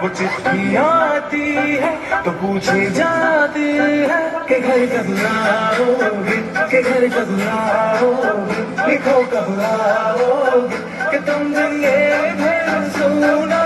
वो चिट्ठी आती है तो पूछे जाती है कि घर कब आओगे, कि घर कब आओगे, लिखो कब आओगे कि तुम दिन ये फिर सुना